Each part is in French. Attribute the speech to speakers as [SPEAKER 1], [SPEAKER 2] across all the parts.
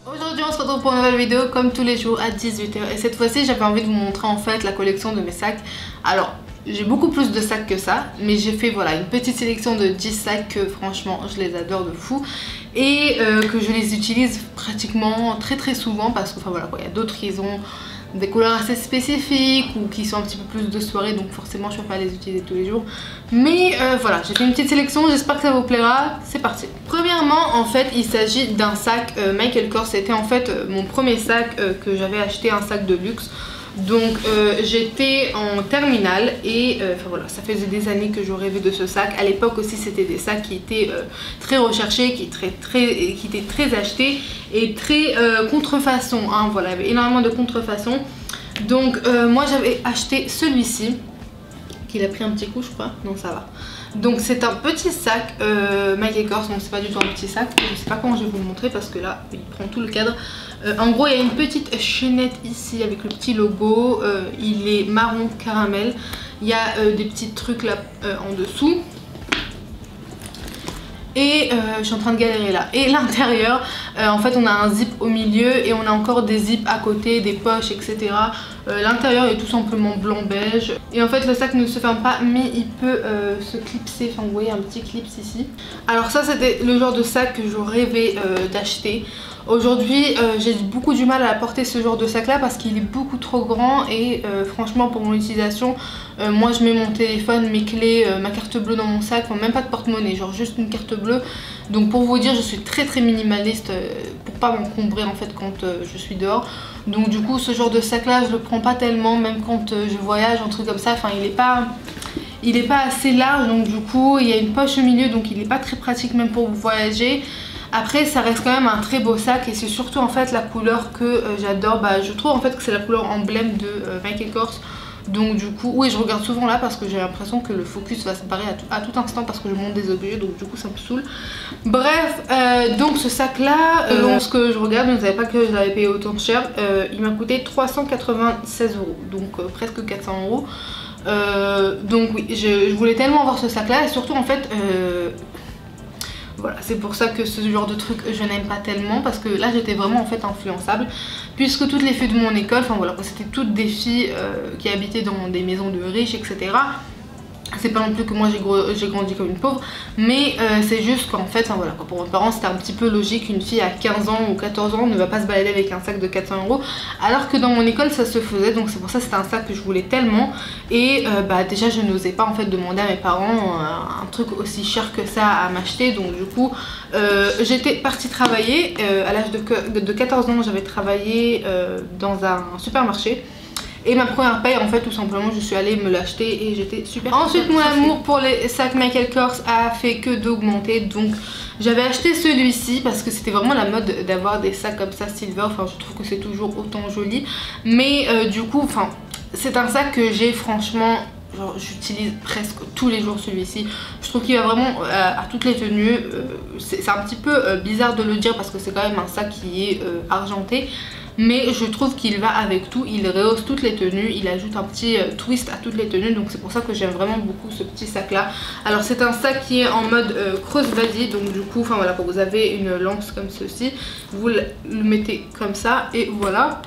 [SPEAKER 1] Aujourd'hui on se retrouve pour une nouvelle vidéo comme tous les jours à 18 h et cette fois-ci j'avais envie de vous montrer en fait la collection de mes sacs. Alors j'ai beaucoup plus de sacs que ça, mais j'ai fait voilà une petite sélection de 10 sacs que franchement je les adore de fou et que je les utilise pratiquement très souvent parce que enfin voilà quoi, il y a d'autres qui ont des couleurs assez spécifiques ou qui sont un petit peu plus de soirée, donc forcément je ne peux pas les utiliser tous les jours, mais voilà, j'ai fait une petite sélection, j'espère que ça vous plaira. C'est parti. Premièrement en fait il s'agit d'un sac Michael Kors. C'était en fait mon premier sac que j'avais acheté, un sac de luxe. Donc j'étais en terminale et enfin voilà, ça faisait des années que je rêvais de ce sac. À l'époque aussi c'était des sacs qui étaient très recherchés, qui étaient très achetés et très contrefaçon, hein, voilà, il y avait énormément de contrefaçon. Donc moi j'avais acheté celui-ci, qu'il a pris un petit coup je crois, non ça va. Donc c'est un petit sac Michael Kors, donc c'est pas du tout un petit sac, je sais pas comment je vais vous le montrer parce que là il prend tout le cadre. En gros il y a une petite chaînette ici avec le petit logo, il est marron caramel, il y a des petits trucs là en dessous. Et je suis en train de galérer là. Et l'intérieur, en fait on a un zip au milieu et on a encore des zips à côté, des poches, etc. L'intérieur est tout simplement blanc beige. Et en fait le sac ne se ferme pas, mais il peut se clipser. Enfin vous voyez un petit clips ici. Alors ça c'était le genre de sac que je rêvais d'acheter. Aujourd'hui j'ai beaucoup du mal à porter ce genre de sac là parce qu'il est beaucoup trop grand et franchement pour mon utilisation moi je mets mon téléphone, mes clés, ma carte bleue dans mon sac, enfin, même pas de porte-monnaie, genre juste une carte bleue. Donc pour vous dire je suis très minimaliste pour pas m'encombrer en fait quand je suis dehors. Donc du coup ce genre de sac là je le prends pas tellement, même quand je voyage, un truc comme ça, enfin il est pas assez large, donc du coup il y a une poche au milieu, donc il est pas très pratique même pour voyager. Après ça reste quand même un très beau sac et c'est surtout en fait la couleur que j'adore. Bah, je trouve en fait que c'est la couleur emblème de Michael Kors. Donc du coup, oui je regarde souvent là parce que j'ai l'impression que le focus va se barrer à tout instant parce que je monte des objets, donc du coup ça me saoule. Bref, donc ce sac là, selon ce que je regarde, je ne savais pas que je l'avais payé autant cher. Il m'a coûté 396 €, donc presque 400 €. Donc oui, je voulais tellement avoir ce sac là et surtout en fait... voilà, c'est pour ça que ce genre de truc je n'aime pas tellement parce que là j'étais vraiment en fait influençable puisque toutes les filles de mon école, enfin voilà, c'était toutes des filles qui habitaient dans des maisons de riches, etc. C'est pas non plus que moi j'ai grandi comme une pauvre, mais c'est juste qu'en fait, enfin voilà, pour mes parents c'était un petit peu logique, une fille à 15 ans ou 14 ans ne va pas se balader avec un sac de 400 €, alors que dans mon école ça se faisait, donc c'est pour ça que c'était un sac que je voulais tellement. Et bah déjà je n'osais pas en fait demander à mes parents un truc aussi cher que ça à m'acheter, donc du coup j'étais partie travailler, à l'âge de 14 ans j'avais travaillé dans un supermarché. Et ma première paye en fait tout simplement je suis allée me l'acheter et j'étais super. Ensuite mon amour pour les sacs Michael Kors a fait que d'augmenter, donc j'avais acheté celui-ci parce que c'était vraiment la mode d'avoir des sacs comme ça silver. Enfin je trouve que c'est toujours autant joli, mais du coup enfin c'est un sac que j'ai franchement, j'utilise presque tous les jours celui-ci. Je trouve qu'il va vraiment à toutes les tenues. C'est un petit peu bizarre de le dire parce que c'est quand même un sac qui est argenté, mais je trouve qu'il va avec tout, il rehausse toutes les tenues, il ajoute un petit twist à toutes les tenues, donc c'est pour ça que j'aime vraiment beaucoup ce petit sac là. Alors c'est un sac qui est en mode crossbody, donc du coup enfin voilà, quand vous avez une lance comme ceci, vous le mettez comme ça et voilà.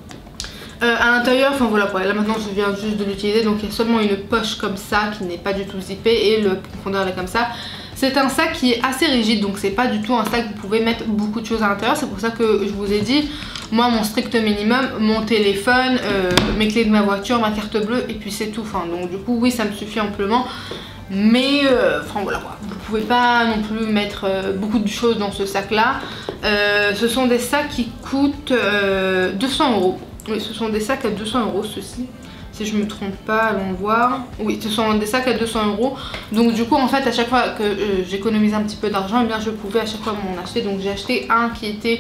[SPEAKER 1] À l'intérieur, enfin voilà quoi, là maintenant je viens juste de l'utiliser, donc il y a seulement une poche comme ça qui n'est pas du tout zippée et le profondeur est comme ça. C'est un sac qui est assez rigide, donc c'est pas du tout un sac que vous pouvez mettre beaucoup de choses à l'intérieur. C'est pour ça que je vous ai dit, moi mon strict minimum, mon téléphone, mes clés de ma voiture, ma carte bleue et puis c'est tout. Enfin, donc du coup oui ça me suffit amplement. Mais enfin voilà quoi, vous pouvez pas non plus mettre beaucoup de choses dans ce sac là. Ce sont des sacs qui coûtent 200 €. Oui, ce sont des sacs à 200 € ceux-ci. Si je me trompe pas, allons voir. Oui, ce sont des sacs à 200 €. Donc du coup en fait à chaque fois que j'économisais un petit peu d'argent, eh bien je pouvais à chaque fois m'en acheter. Donc j'ai acheté un qui était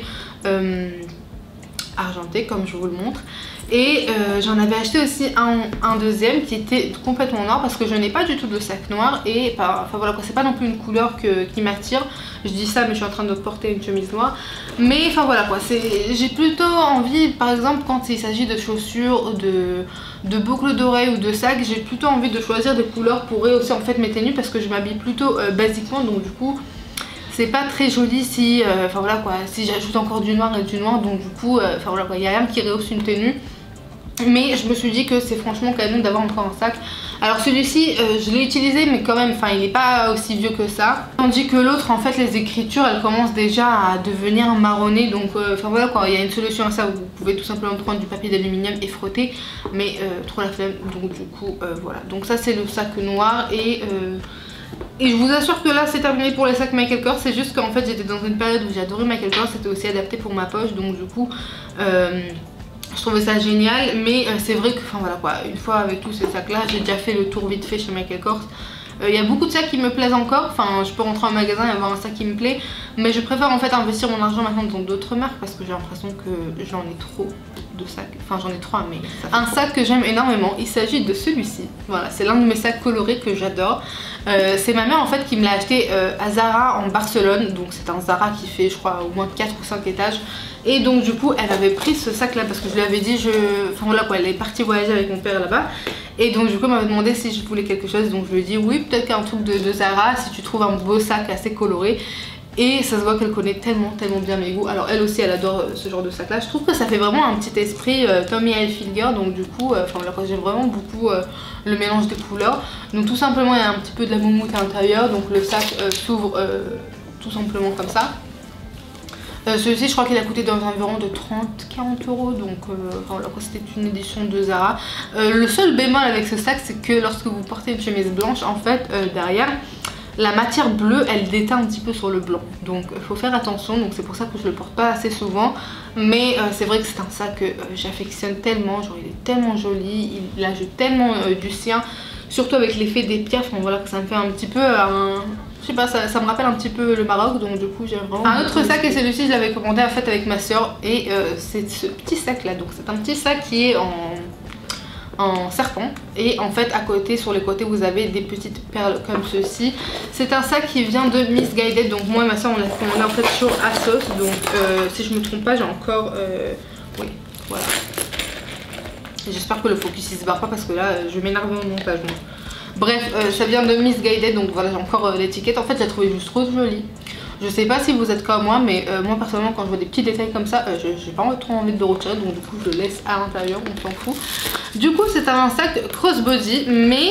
[SPEAKER 1] argenté comme je vous le montre. Et j'en avais acheté aussi un deuxième qui était complètement noir parce que je n'ai pas du tout de sac noir. Et enfin voilà quoi, c'est pas non plus une couleur qui m'attire. Je dis ça mais je suis en train de porter une chemise noire. Mais enfin voilà quoi, j'ai plutôt envie, par exemple quand il s'agit de chaussures, de boucles d'oreilles ou de sacs, j'ai plutôt envie de choisir des couleurs pour rehausser en fait mes tenues parce que je m'habille plutôt basiquement, donc du coup c'est pas très joli si, enfin voilà quoi, si j'ajoute encore du noir et du noir, donc du coup, enfin voilà quoi, il n'y a rien qui rehausse une tenue. Mais je me suis dit que c'est franchement canon d'avoir encore un sac. Alors celui-ci je l'ai utilisé mais quand même, enfin il n'est pas aussi vieux que ça. Tandis que l'autre en fait les écritures elles commencent déjà à devenir marronnées. Donc enfin voilà quoi, il y a une solution à ça. Vous pouvez tout simplement prendre du papier d'aluminium et frotter. Mais trop la flemme, donc du coup voilà. Donc ça c'est le sac noir et je vous assure que là c'est terminé pour les sacs Michael Kors. C'est juste qu'en fait j'étais dans une période où j'adorais Michael Kors. C'était aussi adapté pour ma poche, donc du coup je trouvais ça génial. Mais c'est vrai que enfin voilà quoi, une fois avec tous ces sacs là j'ai déjà fait le tour vite fait chez Michael Kors. Il y a beaucoup de sacs qui me plaisent encore, enfin je peux rentrer en magasin et avoir un sac qui me plaît, mais je préfère en fait investir mon argent maintenant dans d'autres marques parce que j'ai l'impression que j'en ai trop de sacs, enfin j'en ai 3 mais un sac que j'aime énormément, il s'agit de celui-ci. Voilà, c'est l'un de mes sacs colorés que j'adore. C'est ma mère en fait qui me l'a acheté à Zara en Barcelone, donc c'est un Zara qui fait je crois au moins 4 ou 5 étages. Et donc du coup elle avait pris ce sac là parce que je lui avais dit, enfin voilà quoi, elle est partie voyager avec mon père là-bas. Et donc du coup elle m'avait demandé si je voulais quelque chose, donc je lui ai dit oui, peut-être qu'un truc de Zara si tu trouves un beau sac assez coloré. Et ça se voit qu'elle connaît tellement bien mes goûts. Alors elle aussi elle adore ce genre de sac là. Je trouve que ça fait vraiment un petit esprit Tommy Hilfiger. Donc du coup enfin voilà, j'aime vraiment beaucoup le mélange des couleurs. Donc tout simplement il y a un petit peu de la moumoute à l'intérieur. Donc le sac s'ouvre tout simplement comme ça. Celui-ci je crois qu'il a coûté dans environ de 30-40 euros, donc voilà, c'était une édition de Zara. Le seul bémol avec ce sac c'est que lorsque vous portez une chemise blanche en fait derrière la matière bleue elle déteint un petit peu sur le blanc, donc il faut faire attention. Donc c'est pour ça que je le porte pas assez souvent, mais c'est vrai que c'est un sac que j'affectionne tellement, genre il est tellement joli, il ajoute tellement du sien, surtout avec l'effet des pierres. Enfin voilà, que ça me fait un petit peu je sais pas, ça me rappelle un petit peu le Maroc, donc du coup j'aime vraiment. Un autre sac, et celui-ci je l'avais commandé en fait avec ma soeur, et c'est ce petit sac là. Donc c'est un petit sac qui est en serpent, et en fait à côté, sur les côtés vous avez des petites perles comme ceci. C'est un sac qui vient de Missguided, donc moi et ma soeur on l'a commandé en fait sur ASOS. Donc si je me trompe pas j'ai encore oui voilà, j'espère que le focus il se barre pas parce que là je m'énerve au montage donc. Bref, ça vient de Missguided, donc voilà, j'ai encore l'étiquette. En fait, je la trouvais juste trop jolie. Je sais pas si vous êtes comme moi, mais moi personnellement, quand je vois des petits détails comme ça, j'ai pas trop envie de le retirer, donc du coup, je le laisse à l'intérieur, on s'en fout. Du coup, c'est un sac crossbody, mais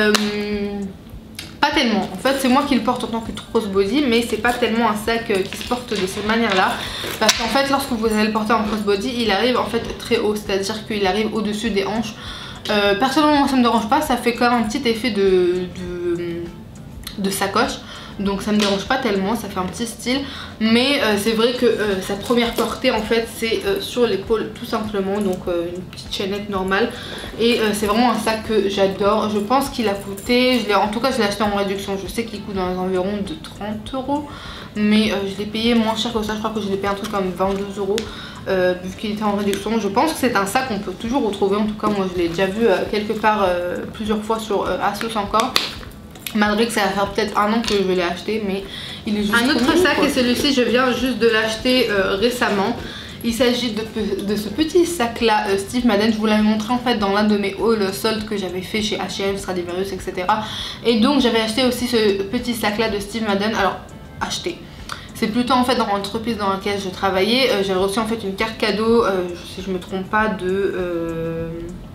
[SPEAKER 1] pas tellement. En fait, c'est moi qui le porte en tant que crossbody, mais c'est pas tellement un sac qui se porte de cette manière-là. Parce qu'en fait, lorsque vous allez le porter en crossbody, il arrive en fait très haut, c'est-à-dire qu'il arrive au-dessus des hanches. Personnellement moi ça me dérange pas, ça fait quand même un petit effet de sacoche, donc ça me dérange pas tellement, ça fait un petit style. Mais c'est vrai que sa première portée en fait c'est sur l'épaule tout simplement, donc une petite chaînette normale. Et c'est vraiment un sac que j'adore. Je pense qu'il a coûté, en tout cas je l'ai acheté en réduction, je sais qu'il coûte dans les environs de 30 euros, mais je l'ai payé moins cher que ça. Je crois que je l'ai payé un truc comme 22 euros. Vu qu'il était en réduction. Je pense que c'est un sac qu'on peut toujours retrouver, en tout cas moi je l'ai déjà vu quelque part plusieurs fois sur ASOS encore, malgré que ça va faire peut-être 1 an que je l'ai acheté, mais il est juste un autre sac quoi. Et celui-ci je viens juste de l'acheter récemment. Il s'agit de ce petit sac là Steve Madden. Je vous l'avais montré en fait dans l'un de mes hauls soldes que j'avais fait chez H&M, Stradivarius, etc. Et donc j'avais acheté aussi ce petit sac là de Steve Madden. Alors acheté, c'est plutôt en fait dans l'entreprise dans laquelle je travaillais, j'ai reçu en fait une carte cadeau, si je me trompe pas, de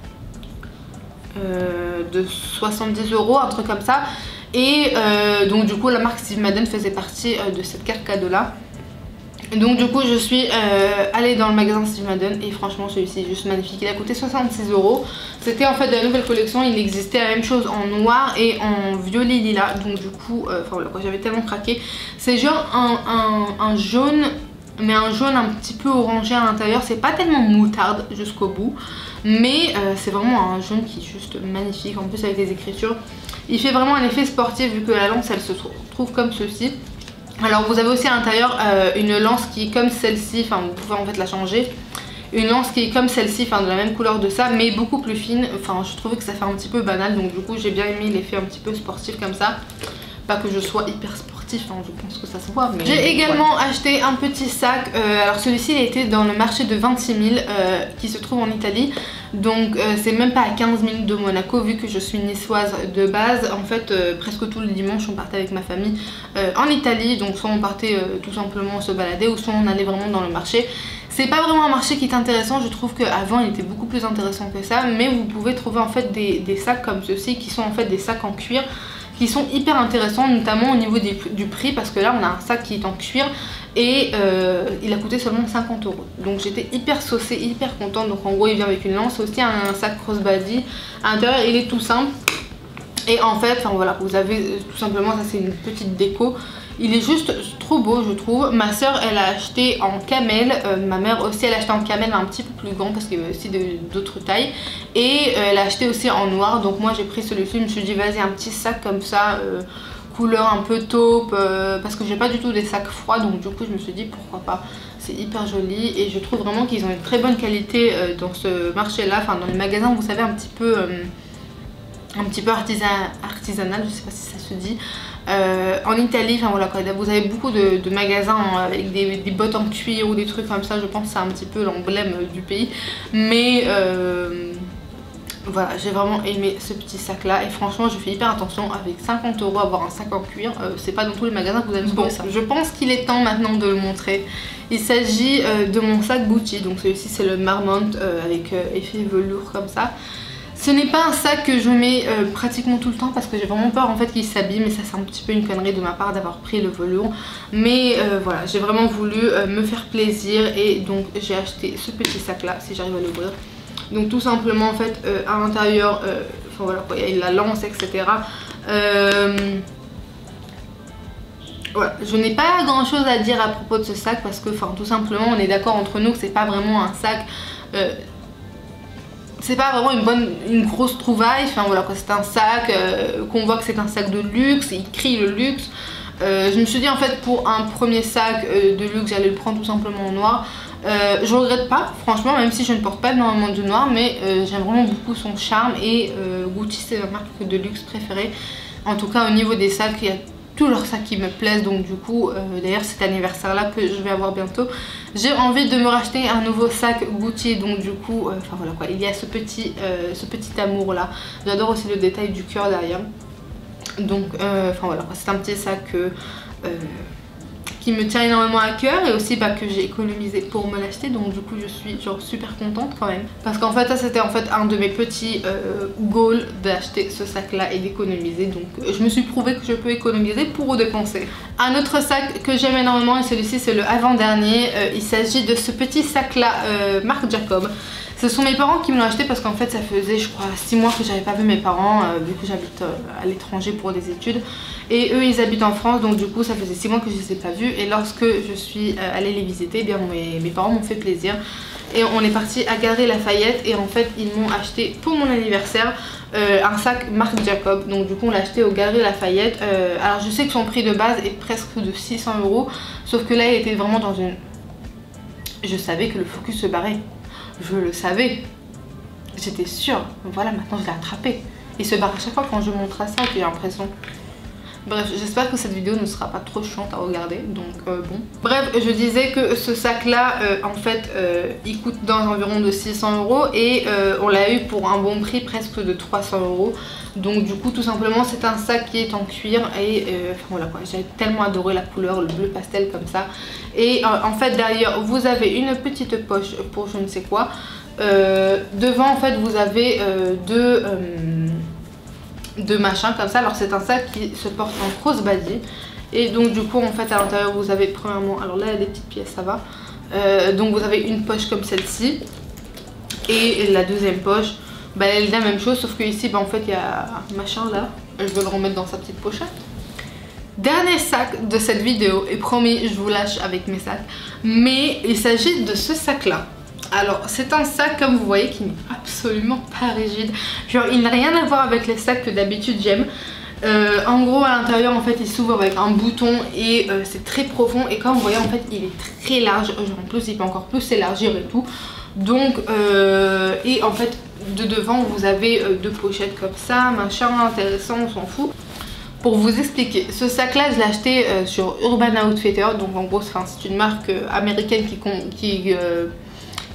[SPEAKER 1] 70 euros, un truc comme ça. Et donc du coup la marque Steve Madden faisait partie de cette carte cadeau là. Donc du coup je suis allée dans le magasin Steve Madden et franchement celui-ci est juste magnifique. Il a coûté 66 euros. C'était en fait de la nouvelle collection. Il existait la même chose en noir et en violet lilas. Donc du coup enfin voilà quoi, j'avais tellement craqué. C'est genre un jaune, mais un jaune un petit peu orangé à l'intérieur. C'est pas tellement moutarde jusqu'au bout, mais c'est vraiment un jaune qui est juste magnifique. En plus avec des écritures, il fait vraiment un effet sportif vu que la lance elle se trouve comme ceci. Alors vous avez aussi à l'intérieur une lance qui est comme celle-ci, enfin vous pouvez en fait la changer. Une lance qui est comme celle-ci, enfin de la même couleur de ça, mais beaucoup plus fine. Enfin je trouvais que ça fait un petit peu banal, donc du coup j'ai bien aimé l'effet un petit peu sportif comme ça. Pas que je sois hyper sportif, hein, je pense que ça se voit. J'ai également acheté un petit sac, alors celui-ci il était dans le marché de 26 000 qui se trouve en Italie. Donc c'est même pas à 15 minutes de Monaco, vu que je suis niçoise de base. En fait presque tous les dimanches on partait avec ma famille en Italie. Donc soit on partait tout simplement se balader, ou soit on allait vraiment dans le marché. C'est pas vraiment un marché qui est intéressant, je trouve qu'avant il était beaucoup plus intéressant que ça. Mais vous pouvez trouver en fait des sacs comme ceux-ci, qui sont en fait des sacs en cuir, qui sont hyper intéressants, notamment au niveau du prix, parce que là on a un sac qui est en cuir et il a coûté seulement 50 €. Donc j'étais hyper saucée, hyper contente. Donc en gros il vient avec une lance, aussi un sac crossbody. À l'intérieur il est tout simple. Et en fait, enfin voilà, vous avez tout simplement, ça c'est une petite déco. Il est juste trop beau, je trouve. Ma soeur elle a acheté en camel, ma mère aussi elle a acheté en camel, mais un petit peu plus grand parce qu'il y avait aussi d'autres tailles. Et elle a acheté aussi en noir, donc moi j'ai pris celui-ci, je me suis dit vas-y un petit sac comme ça, couleur un peu taupe, parce que j'ai pas du tout des sacs froids, donc du coup je me suis dit pourquoi pas. C'est hyper joli et je trouve vraiment qu'ils ont une très bonne qualité dans ce marché là, enfin dans les magasins vous savez un petit peu artisanal, je sais pas si ça se dit. En Italie, enfin voilà quoi, vous avez beaucoup de magasins avec des bottes en cuir ou des trucs comme ça, je pense que c'est un petit peu l'emblème du pays. Mais voilà, j'ai vraiment aimé ce petit sac là et franchement je fais hyper attention. Avec 50 € avoir un sac en cuir, c'est pas dans tous les magasins que vous allez trouver ça. Je pense qu'il est temps maintenant de le montrer. Il s'agit de mon sac Gucci, donc celui-ci c'est le Marmont avec effet velours comme ça. Ce n'est pas un sac que je mets pratiquement tout le temps parce que j'ai vraiment peur en fait qu'il s'abîme, et ça c'est un petit peu une connerie de ma part d'avoir pris le velours. Mais voilà, j'ai vraiment voulu me faire plaisir et donc j'ai acheté ce petit sac là, si j'arrive à l'ouvrir. Donc tout simplement en fait à l'intérieur, enfin voilà quoi, il y a la lance etc. Voilà, je n'ai pas grand chose à dire à propos de ce sac parce que enfin tout simplement on est d'accord entre nous que c'est pas vraiment un sac... c'est pas vraiment une grosse trouvaille, enfin voilà quoi, c'est un sac qu'on voit que c'est un sac de luxe, il crie le luxe. Je me suis dit en fait pour un premier sac de luxe j'allais le prendre tout simplement en noir. Je regrette pas franchement, même si je ne porte pas énormément de noir, mais j'aime vraiment beaucoup son charme et Gucci c'est ma marque de luxe préférée. En tout cas au niveau des sacs, il y a tous leurs sacs qui me plaisent, donc du coup d'ailleurs cet anniversaire là que je vais avoir bientôt, j'ai envie de me racheter un nouveau sac Gucci. Donc du coup enfin voilà quoi, il y a ce petit amour là, j'adore aussi le détail du cœur derrière. Donc enfin voilà, c'est un petit sac qui me tient énormément à cœur et aussi que j'ai économisé pour me l'acheter. Donc du coup je suis genre super contente quand même, parce qu'en fait ça c'était en fait un de mes petits goals d'acheter ce sac là et d'économiser. Donc je me suis prouvé que je peux économiser pour dépenser. Un autre sac que j'aime énormément, et celui-ci c'est le avant-dernier, il s'agit de ce petit sac là Marc Jacob. Ce sont mes parents qui me l'ont acheté parce qu'en fait ça faisait je crois 6 mois que j'avais pas vu mes parents vu que j'habite à l'étranger pour des études, et eux ils habitent en France, donc du coup ça faisait 6 mois que je les ai pas vus, et lorsque je suis allée les visiter, eh bien mes parents m'ont fait plaisir et on est parti à Galeries Lafayette, et en fait ils m'ont acheté pour mon anniversaire un sac Marc Jacob. Donc du coup on l'a acheté au Galeries Lafayette. Alors je sais que son prix de base est presque de 600 €, sauf que là il était vraiment dans une... Je savais que le focus se barrait. Je le savais, j'étais sûre. Voilà, maintenant je l'ai attrapé. Il se barre à chaque fois quand je montre à ça, j'ai l'impression. Bref, j'espère que cette vidéo ne sera pas trop chiante à regarder, donc bon. Bref, je disais que ce sac là, en fait, il coûte dans environ de 600 € et on l'a eu pour un bon prix, presque de 300 €. Donc du coup tout simplement c'est un sac qui est en cuir et enfin voilà quoi, j'ai tellement adoré la couleur, le bleu pastel comme ça. Et en fait derrière vous avez une petite poche pour je ne sais quoi. Devant en fait vous avez deux machins comme ça. Alors c'est un sac qui se porte en crossbody, et donc du coup en fait à l'intérieur vous avez premièrement, alors là il y a des petites pièces ça va, donc vous avez une poche comme celle-ci, et la deuxième poche elle est la même chose, sauf que ici en fait il y a un machin là, je vais le remettre dans sa petite pochette. Dernier sac de cette vidéo, et promis je vous lâche avec mes sacs, mais il s'agit de ce sac là. Alors c'est un sac comme vous voyez qui n'est absolument pas rigide, genre il n'a rien à voir avec les sacs que d'habitude j'aime. En gros à l'intérieur en fait il s'ouvre avec un bouton et c'est très profond, et comme vous voyez en fait il est très large, genre en plus il peut encore plus s'élargir et tout. Donc et en fait de devant vous avez deux pochettes comme ça, machin intéressant, on s'en fout. Pour vous expliquer, ce sac là je l'ai acheté sur Urban Outfitters, donc en gros c'est une marque américaine qui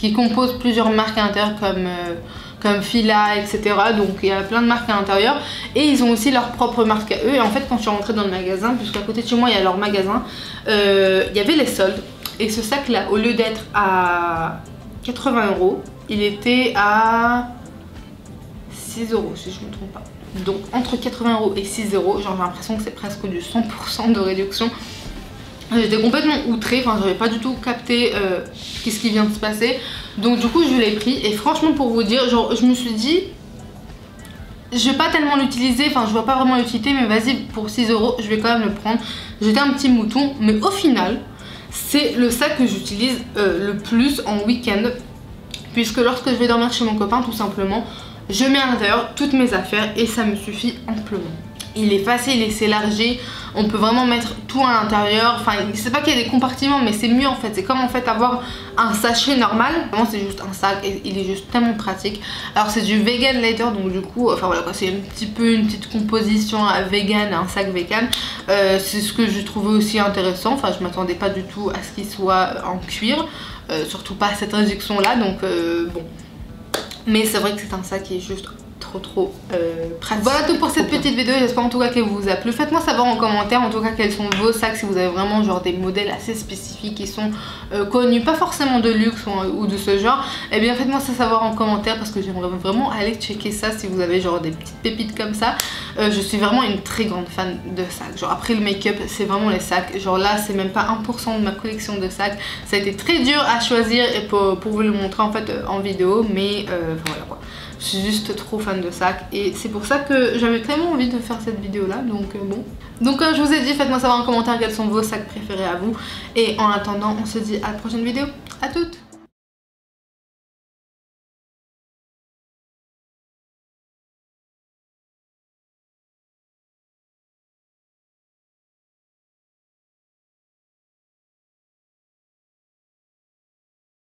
[SPEAKER 1] qui composent plusieurs marques à l'intérieur comme Fila, etc. Donc il y a plein de marques à l'intérieur et ils ont aussi leur propre marque à eux. Et en fait quand je suis rentrée dans le magasin, puisqu'à côté de chez moi il y a leur magasin, il y avait les soldes et ce sac là, au lieu d'être à 80 €, il était à 6 € si je me trompe pas. Donc entre 80 € et 6 €, genre j'ai l'impression que c'est presque du 100% de réduction. J'étais complètement outrée, enfin j'avais pas du tout capté qu'est-ce qui vient de se passer. Donc du coup je l'ai pris et franchement pour vous dire, genre je me suis dit je vais pas tellement l'utiliser, enfin je vois pas vraiment l'utilité, mais vas-y pour 6 € je vais quand même le prendre. J'étais un petit mouton, mais au final c'est le sac que j'utilise le plus en week-end, puisque lorsque je vais dormir chez mon copain tout simplement, je mets à l'intérieur toutes mes affaires et ça me suffit amplement. Il est facile, il s'élargit, on peut vraiment mettre tout à l'intérieur. Enfin, c'est pas qu'il y a des compartiments, mais c'est mieux en fait. C'est comme en fait avoir un sachet normal. Vraiment, c'est juste un sac et il est juste tellement pratique. Alors, c'est du vegan leather, donc du coup, enfin voilà, c'est une petite composition vegan, un sac vegan. C'est ce que j'ai trouvé aussi intéressant. Enfin, je m'attendais pas du tout à ce qu'il soit en cuir, surtout pas à cette réduction là. Donc, bon. Mais c'est vrai que c'est un sac qui est juste trop pratique. Voilà tout pour cette petite vidéo, j'espère en tout cas qu'elle vous a plu. Faites-moi savoir en commentaire en tout cas quels sont vos sacs, si vous avez vraiment genre des modèles assez spécifiques qui sont connus, pas forcément de luxe ou de ce genre. Et bien faites-moi ça savoir en commentaire parce que j'aimerais vraiment aller checker ça si vous avez genre des petites pépites comme ça. Je suis vraiment une très grande fan de sacs. Genre après le make-up c'est vraiment les sacs. Genre là c'est même pas 1% de ma collection de sacs. Ça a été très dur à choisir et pour vous le montrer en fait en vidéo, mais voilà quoi. Je suis juste trop fan de sacs et c'est pour ça que j'avais tellement envie de faire cette vidéo là, donc bon. Donc comme je vous ai dit, faites-moi savoir en commentaire quels sont vos sacs préférés à vous. Et en attendant, on se dit à la prochaine vidéo. À toutes!